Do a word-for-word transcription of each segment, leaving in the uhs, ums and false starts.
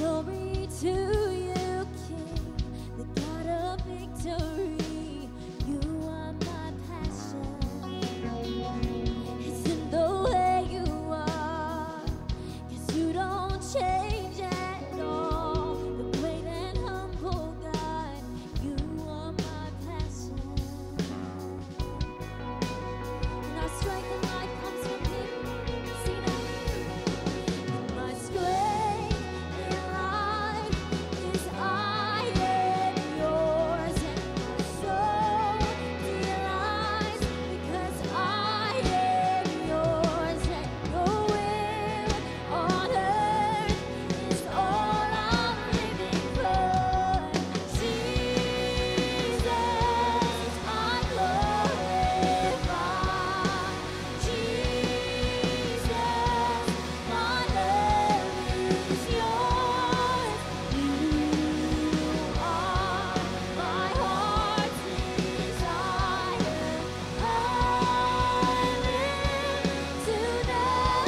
Glory to you, King, the God of victory. You are my passion. It's in the way you are, 'cause you don't change at all. The great and humble God, you are my passion. And our strength and life comes from you. Sing it. And my strength in life is I am yours, and my soul delights because I am yours, and your will on earth is all I'm living for. Jesus, I glorify. Jesus, my love is yours. You are my heart's desire. I live to know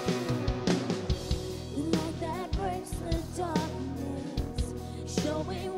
you more. The light that breaks the darkness, showing